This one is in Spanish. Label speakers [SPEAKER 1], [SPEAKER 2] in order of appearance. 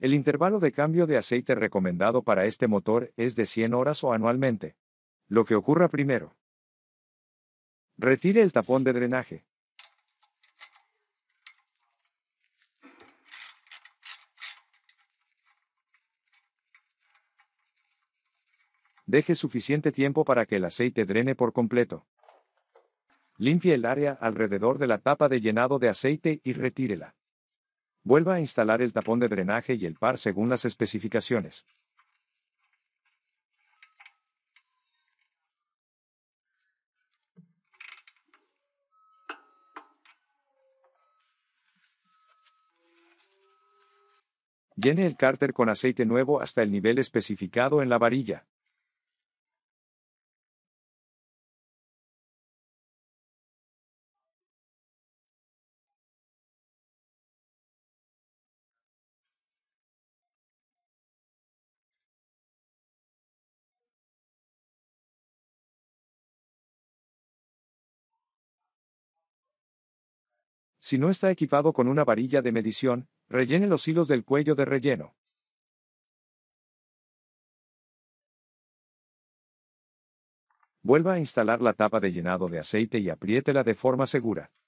[SPEAKER 1] El intervalo de cambio de aceite recomendado para este motor es de 100 horas o anualmente. Lo que ocurra primero. Retire el tapón de drenaje. Deje suficiente tiempo para que el aceite drene por completo. Limpie el área alrededor de la tapa de llenado de aceite y retírela. Vuelva a instalar el tapón de drenaje y el par según las especificaciones. Llene el cárter con aceite nuevo hasta el nivel especificado en la varilla. Si no está equipado con una varilla de medición, rellene los hilos del cuello de relleno. Vuelva a instalar la tapa de llenado de aceite y apriétela de forma segura.